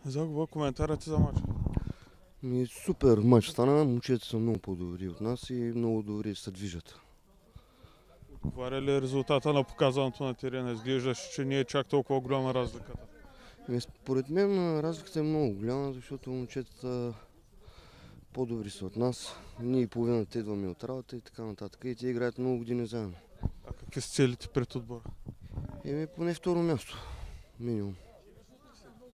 Загуба, коментарът за мача. Супер матч стана, момчета са много по-добри от нас и много добри се движат. Отговаря ли резултата на показаното на терена? Изглеждаше, че не е чак толкова голяма разликата. Според мен разликата е много голяма, защото момчетата по-добри са от нас. Ние половината идваме от работа и така нататък. И те играят много години заедно. А какви са целите пред отбора? Поне второ място, минимум.